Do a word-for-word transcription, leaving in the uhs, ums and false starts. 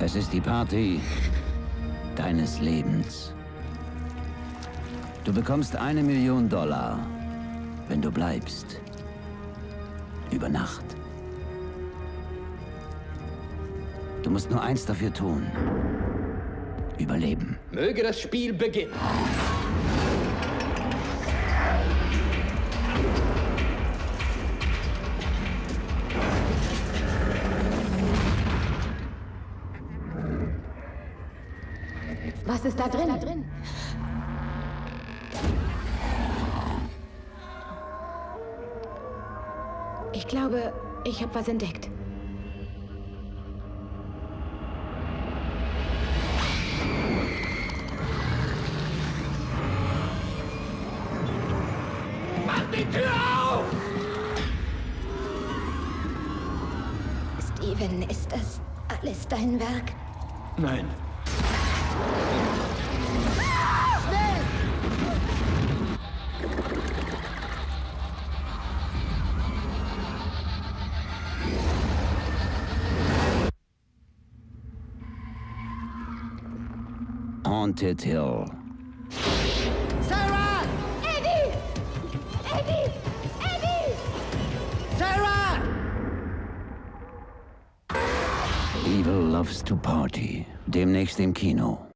Es ist die Party deines Lebens. Du bekommst eine Million Dollar, wenn du bleibst. Über Nacht. Du musst nur eins dafür tun. Überleben. Möge das Spiel beginnen. Was ist da drin? Da drin? Ich glaube, ich habe was entdeckt. Mach die Tür auf! Steven, ist das alles dein Werk? Nein. Haunted Hill. Sarah! Eddie! Eddie! Eddie! Sarah! Evil Loves to Party. Demnächst im Kino.